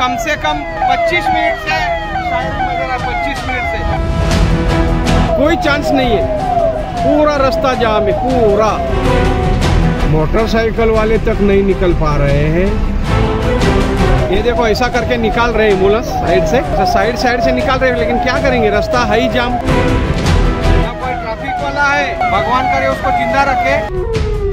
कम से कम 25 मिनट से शायद बज रहा है, 25 मिनट से कोई चांस नहीं है। पूरा रास्ता जाम है, पूरा। मोटरसाइकिल वाले तक नहीं निकल पा रहे हैं। ये देखो ऐसा करके निकाल रहे हैं एम्बुलेंस साइड से निकाल रहे हैं, लेकिन क्या करेंगे, रास्ता है ही जाम। यहाँ कोई ट्रैफिक वाला है, भगवान करे उसको जिंदा रखे।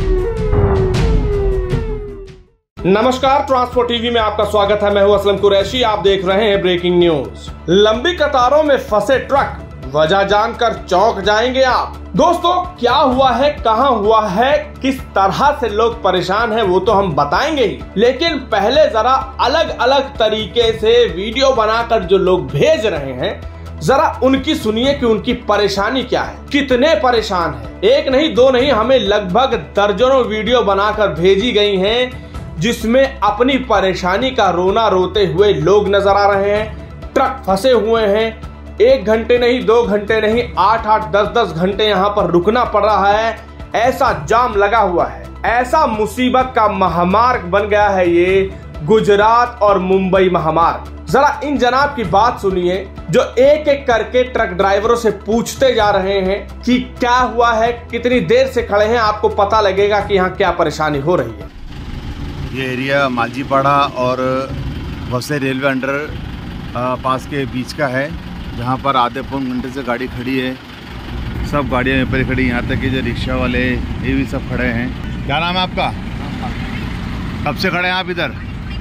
नमस्कार, ट्रांसपोर्ट टीवी में आपका स्वागत है। मैं हूं असलम कुरैशी। आप देख रहे हैं ब्रेकिंग न्यूज। लंबी कतारों में फंसे ट्रक, वजह जानकर चौंक जाएंगे आप। दोस्तों, क्या हुआ है, कहां हुआ है, किस तरह से लोग परेशान हैं, वो तो हम बताएंगे ही, लेकिन पहले जरा अलग अलग तरीके से वीडियो बनाकर जो लोग भेज रहे हैं, जरा उनकी सुनिए कि उनकी परेशानी क्या है, कितने परेशान हैं। एक नहीं, दो नहीं, हमें लगभग दर्जनों वीडियो बनाकर भेजी गई हैं, जिसमें अपनी परेशानी का रोना रोते हुए लोग नजर आ रहे हैं। ट्रक फंसे हुए हैं, 1 घंटे नहीं, 2 घंटे नहीं, 8-8, 10-10 घंटे यहाँ पर रुकना पड़ रहा है। ऐसा जाम लगा हुआ है, ऐसा मुसीबत का महामार्ग बन गया है ये गुजरात और मुंबई महामार्ग। जरा इन जनाब की बात सुनिए, जो एक एक करके ट्रक ड्राइवरों से पूछते जा रहे हैं कि क्या हुआ है, कितनी देर से खड़े हैं। आपको पता लगेगा कि यहाँ क्या परेशानी हो रही है। ये एरिया मालजीपाड़ा और वसे रेलवे अंडर पास के बीच का है, जहाँ पर आधे पौन घंटे से गाड़ी खड़ी है। सब गाड़ियाँ यहाँ पर खड़ी, यहाँ तक कि जो रिक्शा वाले ये भी सब खड़े हैं। क्या नाम है आपका? कब से खड़े हैं आप इधर?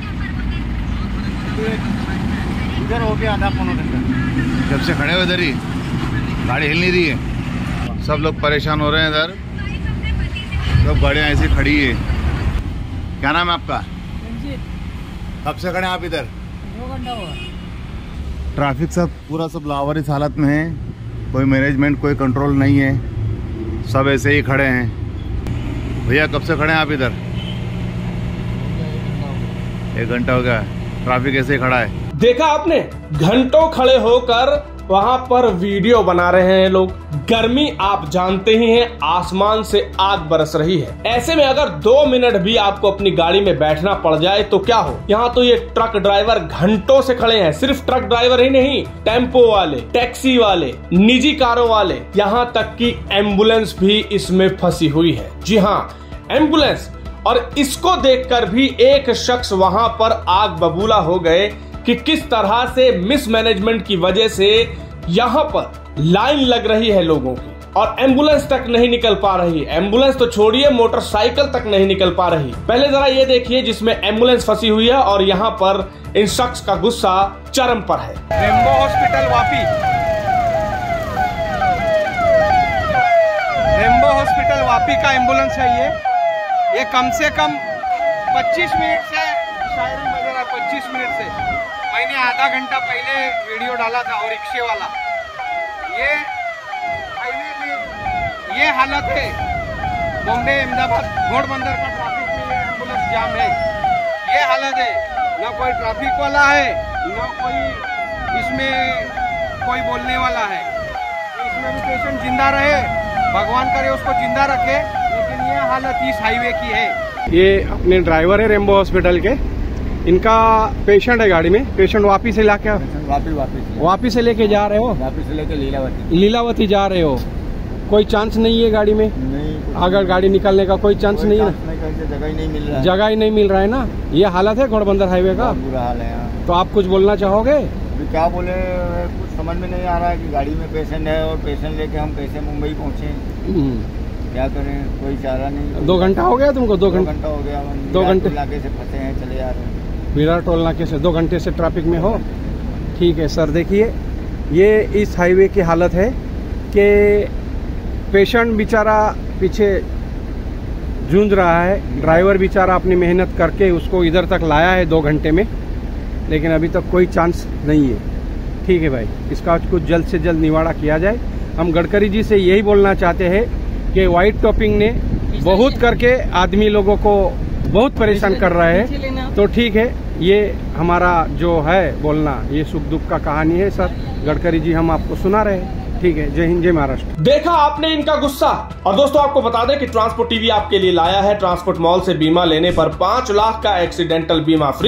इधर हो गया आधा पौन घंटा। जब से खड़े हो इधर ही, गाड़ी हिल नहीं रही है। सब लोग परेशान हो रहे हैं इधर, सब गाड़ियाँ ऐसी खड़ी है। क्या नाम है आपका? कब से खड़े हैं आप इधर? 2 घंटा हुआ। ट्रैफिक सब पूरा सब लावारिस हालत में है, कोई मैनेजमेंट, कोई कंट्रोल नहीं है, सब ऐसे ही खड़े हैं। भैया कब से खड़े हैं आप इधर? 1 घंटा हो गया, ट्रैफिक ऐसे ही खड़ा है। देखा आपने, घंटों खड़े होकर वहां पर वीडियो बना रहे हैं लोग। गर्मी आप जानते ही हैं, आसमान से आग बरस रही है। ऐसे में अगर 2 मिनट भी आपको अपनी गाड़ी में बैठना पड़ जाए तो क्या हो। यहाँ तो ये ट्रक ड्राइवर घंटों से खड़े हैं। सिर्फ ट्रक ड्राइवर ही नहीं, टेम्पो वाले, टैक्सी वाले, निजी कारों वाले, यहाँ तक कि एम्बुलेंस भी इसमें फंसी हुई है। जी हाँ, एम्बुलेंस। और इसको देखकर भी एक शख्स वहां पर आग बबूला हो गए कि किस तरह से मिसमैनेजमेंट की वजह से यहाँ पर लाइन लग रही है लोगों की, और एम्बुलेंस तक नहीं निकल पा रही। एम्बुलेंस तो छोड़िए, मोटरसाइकिल तक नहीं निकल पा रही। पहले जरा ये देखिए जिसमें एम्बुलेंस फंसी हुई है, और यहाँ पर इन शख्स का गुस्सा चरम पर है। Rainbow hospital Vapi, Rainbow hospital Vapi का एम्बुलेंस है ये कम से कम 25 मिनट से शायद बज रहा है, 25 मिनट से। मैंने आधा घंटा पहले वीडियो डाला था, और रिक्शे वाला, ये हाईवे में ये हालत है। बॉम्बे अहमदाबाद घोड़बंदर का ट्रैफिक में ये एम्बुलेंस जाम है, ये हालत है। ना कोई ट्रैफिक वाला है, ना कोई इसमें कोई बोलने वाला है। इसमें भी पेशेंट जिंदा रहे, भगवान करे उसको जिंदा रखे, लेकिन ये हालत इस हाईवे की है। ये अपने ड्राइवर है रेम्बो हॉस्पिटल के, इनका पेशेंट है गाड़ी में। पेशेंट वापी से लाके वापी से लेके जा रहे हो? वापी से लेके लीलावती जा रहे हो। कोई चांस नहीं है गाड़ी में? नहीं, अगर गाड़ी निकलने का कोई चांस नहीं है, जगह ही नहीं मिल रहा है। जगह ही नहीं मिल रहा है ना। ये हालत है घोड़बंदर हाईवे का, बुरा हाल है। तो आप कुछ बोलना चाहोगे? क्या बोले, कुछ समझ में नहीं आ रहा है कि गाड़ी में पेशेंट है, और पेशेंट लेके हम कैसे मुंबई पहुँचे, क्या करें, कोई चारा नहीं। 2 घंटा हो गया तुमको? 2 घंटा हो गया। 2 घंटे इलाके से फंसे हैं, चले आ रहे हैं। विरार टोल नाके से 2 घंटे से ट्रैफिक में हो। ठीक है सर, देखिए ये इस हाईवे की हालत है कि पेशेंट बेचारा पीछे जूझ रहा है, ड्राइवर बेचारा अपनी मेहनत करके उसको इधर तक लाया है 2 घंटे में, लेकिन अभी तक कोई चांस नहीं है। ठीक है भाई, इसका कुछ जल्द से जल्द निवाड़ा किया जाए। हम गडकरी जी से यही बोलना चाहते हैं कि व्हाइट टॉपिंग ने बहुत करके आदमी लोगों को बहुत परेशान कर रहा है। तो ठीक है, ये हमारा जो है बोलना, ये सुख दुख का कहानी है सर। गडकरी जी हम आपको सुना रहे हैं। ठीक है, जय हिंद, जय महाराष्ट्र। देखा आपने इनका गुस्सा। और दोस्तों आपको बता दें कि ट्रांसपोर्ट टीवी आपके लिए लाया है ट्रांसपोर्ट मॉल से बीमा लेने पर 5 लाख का एक्सीडेंटल बीमा फ्री।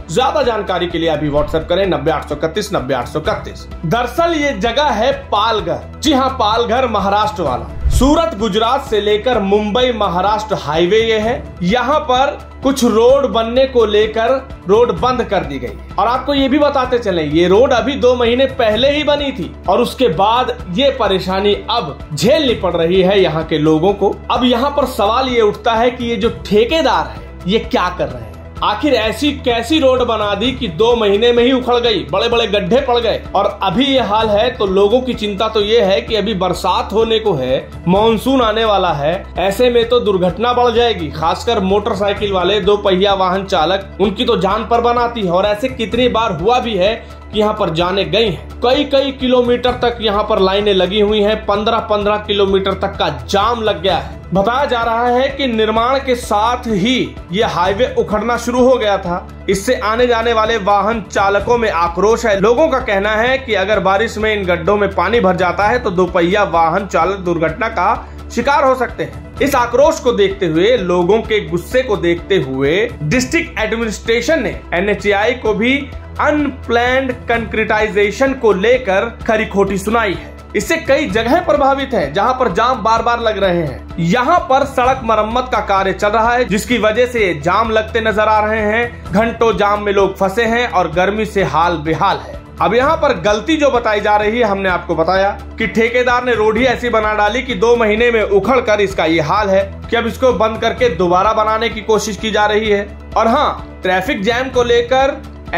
ज्यादा जानकारी के लिए अभी व्हाट्सएप करें 90-831 90-831। दरअसल ये जगह है पालघर। जी हाँ, पालघर महाराष्ट्र वाला। सूरत गुजरात से लेकर मुंबई महाराष्ट्र हाईवे ये है। यहाँ पर कुछ रोड बनने को लेकर रोड बंद कर दी गई। और आपको ये भी बताते चले, ये रोड अभी 2 महीने पहले ही बनी थी और उसके बाद ये परेशानी अब झेलनी पड़ रही है यहाँ के लोगों को। अब यहाँ पर सवाल ये उठता है कि ये जो ठेकेदार है ये क्या कर रहे हैं। आखिर ऐसी कैसी रोड बना दी कि 2 महीने में ही उखड़ गई, बड़े बड़े गड्ढे पड़ गए। और अभी ये हाल है तो लोगों की चिंता तो ये है कि अभी बरसात होने को है, मॉनसून आने वाला है, ऐसे में तो दुर्घटना बढ़ जाएगी। खासकर मोटरसाइकिल वाले 2 पहिया वाहन चालक, उनकी तो जान पर बनाती है। और ऐसे कितनी बार हुआ भी है कि यहाँ पर जाने गई हैं। कई किलोमीटर तक यहाँ पर लाइनें लगी हुई हैं, 15-15 किलोमीटर तक का जाम लग गया है। बताया जा रहा है कि निर्माण के साथ ही ये हाईवे उखड़ना शुरू हो गया था। इससे आने जाने वाले वाहन चालकों में आक्रोश है। लोगों का कहना है कि अगर बारिश में इन गड्ढों में पानी भर जाता है तो 2 पहिया वाहन चालक दुर्घटना का शिकार हो सकते हैं। इस आक्रोश को देखते हुए, लोगों के गुस्से को देखते हुए डिस्ट्रिक्ट एडमिनिस्ट्रेशन ने NHAI को भी अनप्लैन्ड कंक्रीटाइजेशन को लेकर खरी खोटी सुनाई है। इससे कई जगह प्रभावित हैं जहां पर जाम बार बार लग रहे हैं। यहां पर सड़क मरम्मत का कार्य चल रहा है जिसकी वजह से जाम लगते नजर आ रहे हैं। घंटों जाम में लोग फंसे हैं और गर्मी से हाल बेहाल है। अब यहाँ पर गलती जो बताई जा रही है, हमने आपको बताया कि ठेकेदार ने रोड ही ऐसी बना डाली कि 2 महीने में उखड़ कर इसका ये हाल है कि अब इसको बंद करके दोबारा बनाने की कोशिश की जा रही है। और हाँ, ट्रैफिक जैम को लेकर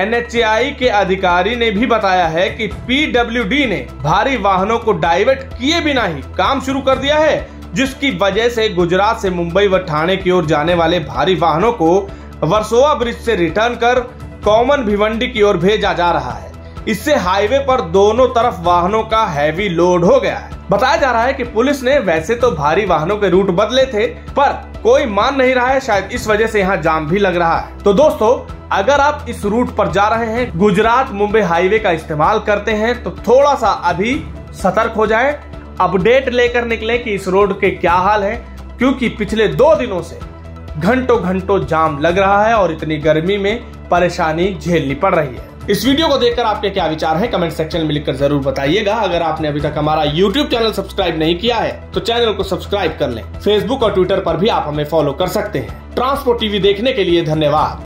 NHAI के अधिकारी ने भी बताया है कि PWD ने भारी वाहनों को डाइवर्ट किए बिना ही काम शुरू कर दिया है, जिसकी वजह से गुजरात से मुंबई व ठाणे की ओर जाने वाले भारी वाहनों को वर्सोवा ब्रिज से रिटर्न कर कॉमन भिवंडी की ओर भेजा जा रहा है। इससे हाईवे पर दोनों तरफ वाहनों का हैवी लोड हो गया है। बताया जा रहा है कि पुलिस ने वैसे तो भारी वाहनों के रूट बदले थे, पर कोई मान नहीं रहा है, शायद इस वजह से यहाँ जाम भी लग रहा है। तो दोस्तों, अगर आप इस रूट पर जा रहे हैं, गुजरात मुंबई हाईवे का इस्तेमाल करते हैं, तो थोड़ा सा अभी सतर्क हो जाएं, अपडेट लेकर निकले कि इस रोड के क्या हाल है, क्योंकि पिछले 2 दिनों से घंटों जाम लग रहा है और इतनी गर्मी में परेशानी झेलनी पड़ रही है। इस वीडियो को देखकर आपके क्या विचार हैं, कमेंट सेक्शन में लिखकर जरूर बताइएगा। अगर आपने अभी तक हमारा YouTube चैनल सब्सक्राइब नहीं किया है तो चैनल को सब्सक्राइब कर लें। फेसबुक और ट्विटर पर भी आप हमें फॉलो कर सकते हैं। ट्रांसपोर्ट टीवी देखने के लिए धन्यवाद।